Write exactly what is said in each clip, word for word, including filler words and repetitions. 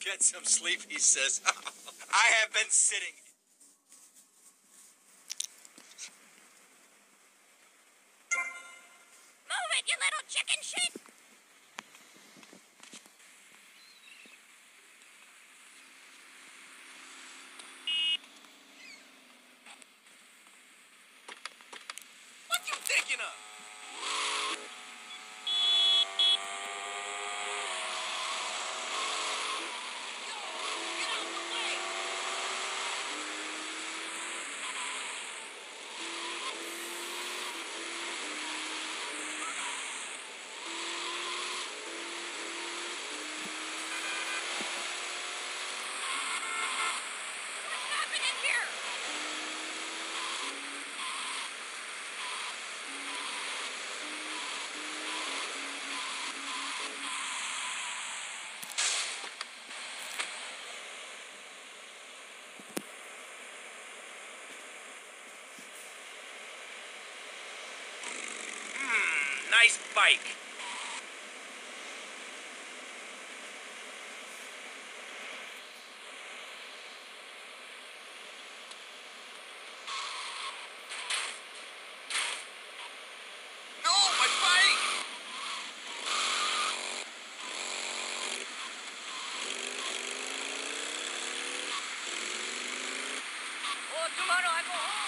Get some sleep, he says. I have been sitting. Move it, you little chicken shit! What you thinking of? Nice bike. No, my bike! Oh, tomorrow I go home.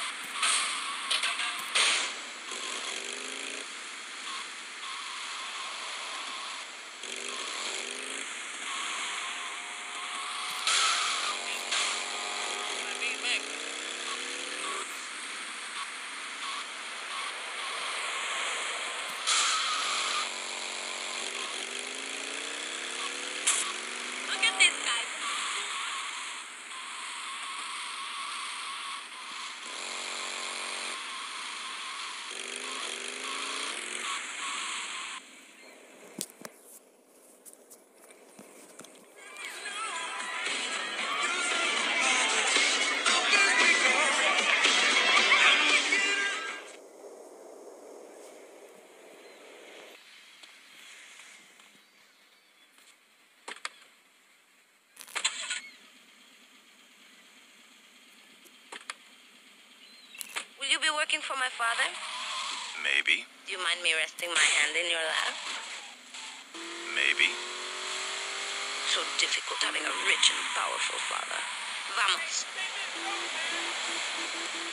Look at this guy. Will you be working for my father? Maybe. Do you mind me resting my hand in your lap? Maybe. So difficult having a rich and powerful father. Vamos.